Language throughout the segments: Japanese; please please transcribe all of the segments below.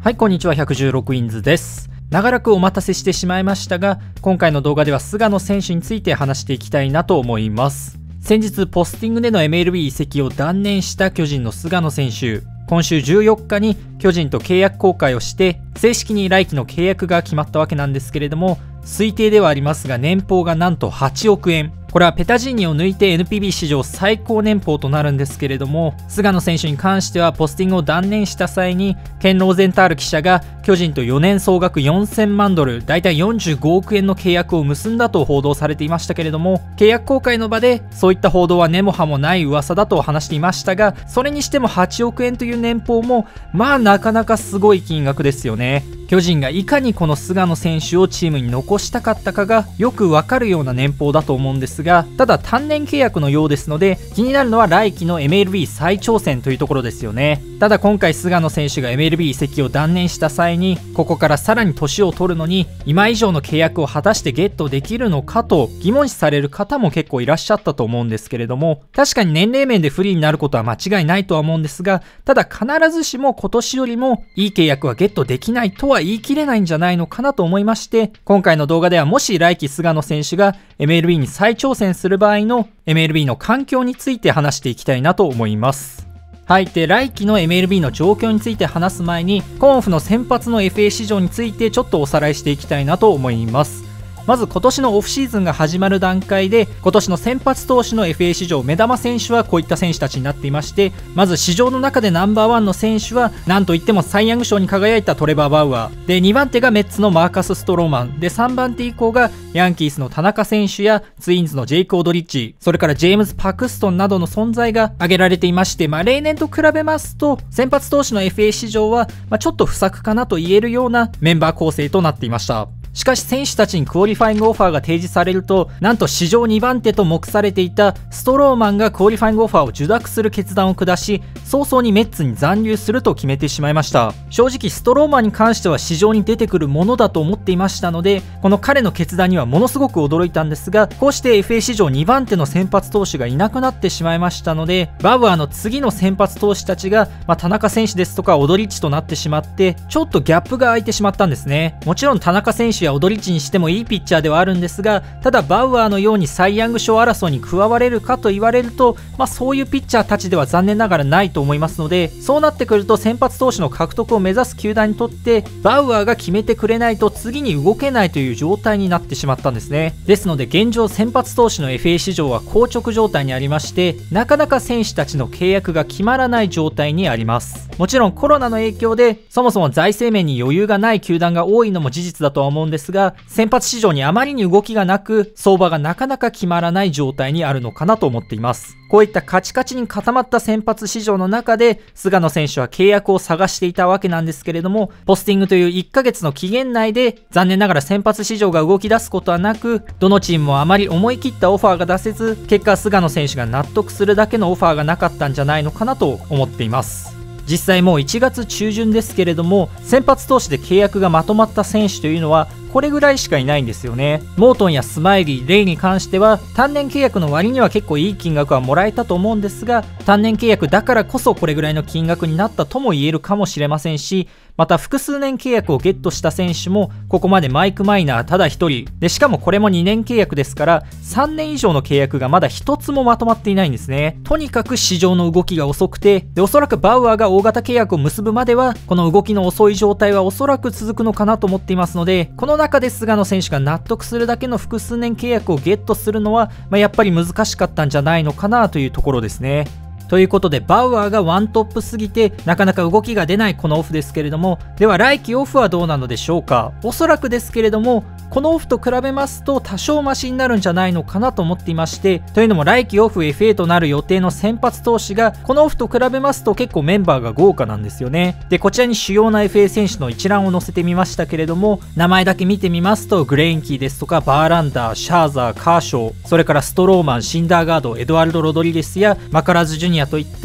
はい、こんにちは。116インズです。長らくお待たせしてしまいましたが、今回の動画では菅野選手について話していきたいなと思います。先日ポスティングでの MLB 移籍を断念した巨人の菅野選手、今週14日に巨人と契約更改をして正式に来季の契約が決まったわけなんですけれども、推定ではありますが年俸がなんと8億円。これはペタジーニを抜いて NPB 史上最高年俸となるんですけれども、菅野選手に関してはポスティングを断念した際にケン・ローゼンタール記者が巨人と4年総額4000万ドル、だいたい45億円の契約を結んだと報道されていましたけれども、契約更改の場でそういった報道は根も葉もない噂だと話していましたが、それにしても8億円という年俸もなかなかすごい金額ですよね。巨人がいかにこの菅野選手をチームに残したかったかがよくわかるような年俸だと思うんですが、ただ単年契約のようですので、気になるのは来季の MLB 再挑戦というところですよね。ただ今回菅野選手が MLB 移籍を断念した際に、ここからさらに年を取るのに今以上の契約を果たしてゲットできるのかと疑問視される方も結構いらっしゃったと思うんですけれども、確かに年齢面で不利になることは間違いないとは思うんですが、ただ必ずしも今年よりもいい契約はゲットできないとは言い切れないんじゃないのかなと思いまして、今回の動画ではもし来季菅野選手が MLB に再挑戦する場合の MLB の環境について話していきたいなと思います。はい。で、来季の MLB の状況について話す前に、今オフの先発の FA 市場についてちょっとおさらいしていきたいなと思います。まず今年のオフシーズンが始まる段階で、今年の先発投手の FA 市場目玉選手はこういった選手たちになっていまして、まず市場の中でナンバーワンの選手はなんといってもサイ・ヤング賞に輝いたトレバー・バウアーで、2番手がメッツのマーカス・ストローマンで、3番手以降がヤンキースの田中選手やツインズのジェイク・オドリッチ、それからジェームズ・パクストンなどの存在が挙げられていまして、例年と比べますと先発投手の FA 市場はちょっと不作かなと言えるようなメンバー構成となっていました。しかし選手たちにクオリファイングオファーが提示されると、なんと史上2番手と目されていたストローマンがクオリファイングオファーを受諾する決断を下し、早々にメッツに残留すると決めてしまいました。正直ストローマンに関しては市場に出てくるものだと思っていましたので、この彼の決断にはものすごく驚いたんですが、こうして FA 史上2番手の先発投手がいなくなってしまいましたので、バウアーの次の先発投手たちが、田中選手ですとかオドリッチとなってしまって、ちょっとギャップが空いてしまったんですね。もちろん田中選手やオドリッチにしてもいいピッチャーではあるんですが、ただバウアーのようにサイ・ヤング賞争いに加われるかと言われると、そういうピッチャーたちでは残念ながらないと思いますので、そうなってくると先発投手の獲得を目指す球団にとってバウアーが決めてくれないと次に動けないという状態になってしまったんですね。ですので現状先発投手の FA 市場は硬直状態にありまして、なかなか選手たちの契約が決まらない状態にあります。もちろんコロナの影響でそもそも財政面に余裕がない球団が多いのも事実だとは思うんですが、先発市場にあまりに動きがなく、相場がなかなか決まらない状態にあるのかなと思っています。こういったカチカチに固まった先発市場の中で菅野選手は契約を探していたわけなんですけれども、ポスティングという1ヶ月の期限内で残念ながら先発市場が動き出すことはなく、どのチームもあまり思い切ったオファーが出せず、結果菅野選手が納得するだけのオファーがなかったんじゃないのかなと思っています。実際もう1月中旬ですけれども、先発投手で契約がまとまった選手というのはこれぐらいしかいないんですよね。モートンやスマイリー、レイに関しては単年契約の割には結構いい金額はもらえたと思うんですが、単年契約だからこそこれぐらいの金額になったとも言えるかもしれませんし、また複数年契約をゲットした選手もここまでマイク・マイナーただ1人で、しかもこれも2年契約ですから3年以上の契約がまだ1つもまとまっていないんですね。とにかく市場の動きが遅くて、おそらくバウアーが大型契約を結ぶまではこの動きの遅い状態はおそらく続くのかなと思っていますので、この中で菅野選手が納得するだけの複数年契約をゲットするのは、やっぱり難しかったんじゃないのかなというところですね。ということでバウアーがワントップすぎてなかなか動きが出ないこのオフですけれども、では来季オフはどうなのでしょうか。おそらくですけれどもこのオフと比べますと多少マシになるんじゃないのかなと思っていまして、というのも来季オフ FA となる予定の先発投手がこのオフと比べますと結構メンバーが豪華なんですよね。でこちらに主要な FA 選手の一覧を載せてみましたけれども、名前だけ見てみますとグレインキーですとかバーランダー、シャーザー、カーショー、それからストローマン、シンダーガード、エドワルド・ロドリゲスやマカラズ・ジュニアといった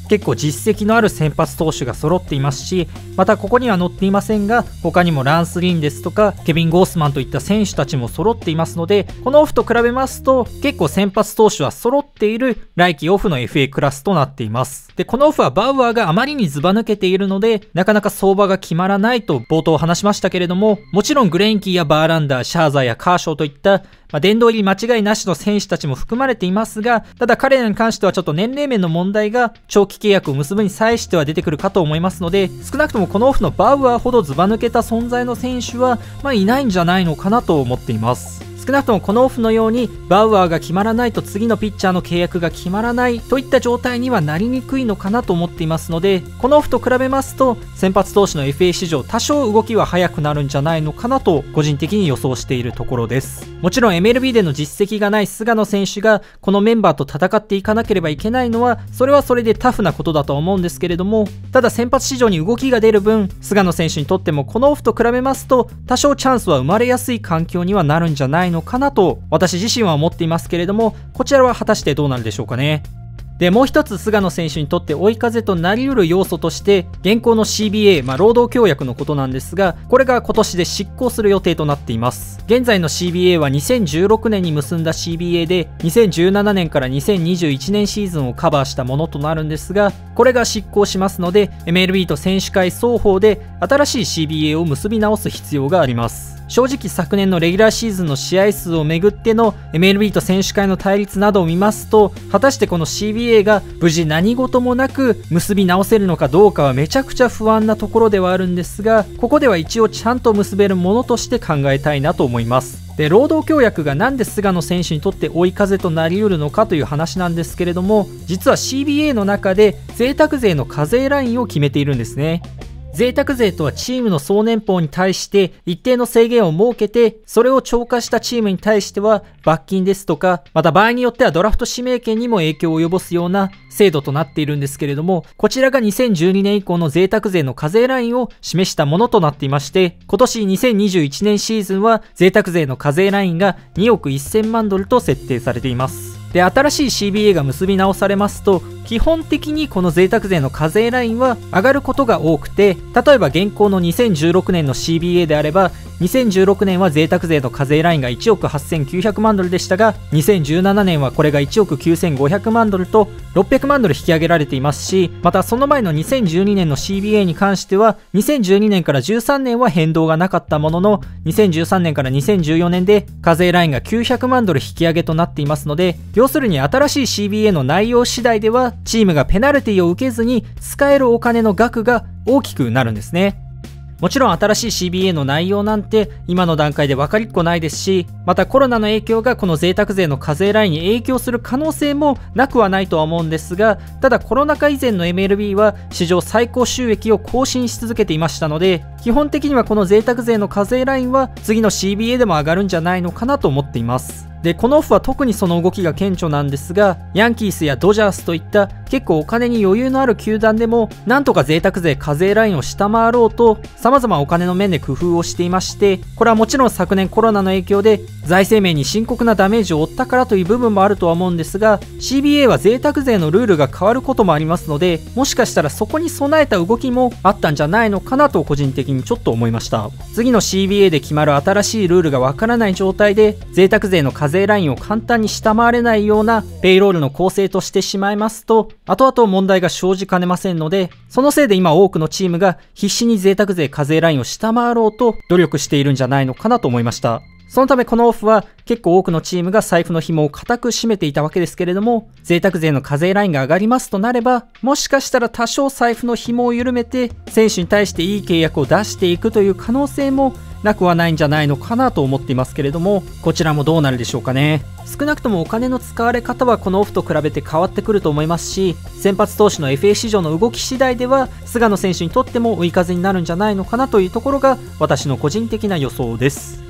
結構実績のある先発投手が揃っていますし、またここには載っていませんが、他にもランス・リンですとかケビン・ゴースマンといった選手たちも揃っていますので、このオフと比べますと結構先発投手は揃っている来季オフの FA クラスとなっています。で、このオフはバウアーがあまりにずば抜けているので、なかなか相場が決まらないと冒頭話しましたけれども、もちろんグレインキーやバーランダー、シャーザーやカーショーといった殿堂入り間違いなしの選手たちも含まれていますが、ただ彼らに関してはちょっと年齢面の問題が長期契約を結ぶに際しては出てくるかと思いますので、少なくともこのオフのバウアーほどずば抜けた存在の選手はいないんじゃないのかなと思っています。少なくともこのオフのようにバウアーが決まらないと次のピッチャーの契約が決まらないといった状態にはなりにくいのかなと思っていますので、このオフと比べますと先発投手の FA 市場多少動きは早くなるんじゃないのかなと個人的に予想しているところです。もちろん MLB での実績がない菅野選手がこのメンバーと戦っていかなければいけないのはそれはそれでタフなことだとは思うんですけれども、ただ先発市場に動きが出る分菅野選手にとってもこのオフと比べますと多少チャンスは生まれやすい環境にはなるんじゃないのかなと私自身は思っていますけれども、こちらは果たしてどうなるでしょうかね。で、もう一つ菅野選手にとって追い風となり得る要素として現行の CBA、労働協約のことなんですが、これが今年で執行する予定となっています。現在の CBA は2016年に結んだ CBA で2017年から2021年シーズンをカバーしたものとなるんですが、これが執行しますので MLB と選手会双方で新しい CBA を結び直す必要があります。正直昨年のレギュラーシーズンの試合数をめぐっての MLB と選手会の対立などを見ますと、果たしてこの CBA が無事何事もなく結び直せるのかどうかはめちゃくちゃ不安なところではあるんですが、ここでは一応ちゃんと結べるものとして考えたいなと思います。で、労働協約がなんで菅野選手にとって追い風となり得るのかという話なんですけれども、実は CBA の中で贅沢税の課税ラインを決めているんですね。贅沢税とはチームの総年俸に対して一定の制限を設けて、それを超過したチームに対しては罰金ですとか、また場合によってはドラフト指名権にも影響を及ぼすような制度となっているんですけれども、こちらが2012年以降の贅沢税の課税ラインを示したものとなっていまして、今年2021年シーズンは贅沢税の課税ラインが2億1000万ドルと設定されています。で、新しい CBA が結び直されますと、基本的にこの贅沢税の課税ラインは上がることが多くて、例えば現行の2016年の CBA であれば、2016年は贅沢税の課税ラインが1億8900万ドルでしたが、2017年はこれが1億9500万ドルと600万ドル引き上げられていますし、またその前の2012年の CBA に関しては、2012年から13年は変動がなかったものの、2013年から2014年で課税ラインが900万ドル引き上げとなっていますので、要するに新しい CBA の内容次第では、チームがペナルティを受けずに使えるお金の額が大きくなるんですね。もちろん新しい CBA の内容なんて今の段階で分かりっこないですし、またコロナの影響がこの贅沢税の課税ラインに影響する可能性もなくはないとは思うんですが、ただコロナ禍以前の MLB は史上最高収益を更新し続けていましたので、基本的にはこの贅沢税の課税ラインは次の CBA でも上がるんじゃないのかなと思っています。で、このオフは特にその動きが顕著なんですが、ヤンキースやドジャースといった結構お金に余裕のある球団でもなんとか贅沢税課税ラインを下回ろうと様々お金の面で工夫をしていまして、これはもちろん昨年コロナの影響で財政面に深刻なダメージを負ったからという部分もあるとは思うんですが、 CBA は贅沢税のルールが変わることもありますので、もしかしたらそこに備えた動きもあったんじゃないのかなと個人的にちょっと思いました。次の CBA で決まる新しいルールがわからない状態で贅沢税の課税ラインを簡単に下回れないようなペイロールの構成としてしまいますと、後々問題が生じかねませんので、そのせいで今多くのチームが必死に贅沢税課税ラインを下回ろうと努力しているんじゃないのかなと思いました。そのためこのオフは結構多くのチームが財布の紐を固く締めていたわけですけれども、贅沢税の課税ラインが上がりますとなれば、もしかしたら多少財布の紐を緩めて選手に対していい契約を出していくという可能性もなくはないんじゃないのかなと思っていますけれども、こちらもどうなるでしょうかね。少なくともお金の使われ方はこのオフと比べて変わってくると思いますし、先発投手の FA 市場の動き次第では菅野選手にとっても追い風になるんじゃないのかなというところが私の個人的な予想です。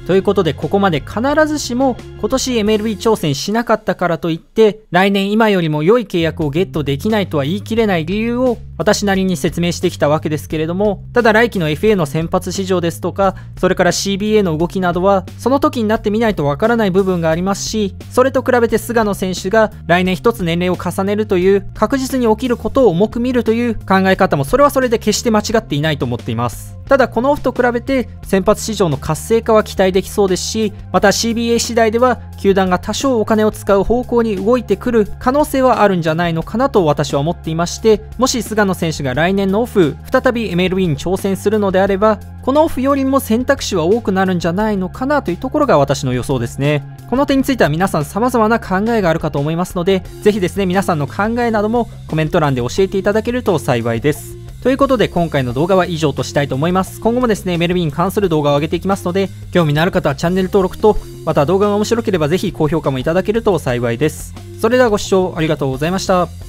ということでここまで必ずしも今年 MLB 挑戦しなかったからといって来年今よりも良い契約をゲットできないとは言い切れない理由を私なりに説明してきたわけですけれども、ただ来季の FA の先発市場ですとか、それから CBA の動きなどはその時になってみないとわからない部分がありますし、それと比べて菅野選手が来年一つ年齢を重ねるという確実に起きることを重く見るという考え方もそれはそれで決して間違っていないと思っています。ただこのオフと比べて先発市場の活性化は期待できそうですし、また CBA 次第では球団が多少お金を使う方向に動いてくる可能性はあるんじゃないのかなと私は思っていまして、もし菅野選手が来年のオフ再び MLB に挑戦するのであれば、このオフよりも選択肢は多くなるんじゃないのかなというところが私の予想ですね。この点については皆さん様々な考えがあるかと思いますので、ぜひですね皆さんの考えなどもコメント欄で教えていただけると幸いです。ということで今回の動画は以上としたいと思います。今後もですね MLB に関する動画を上げていきますので、興味のある方はチャンネル登録と、また動画が面白ければぜひ高評価もいただけると幸いです。それではご視聴ありがとうございました。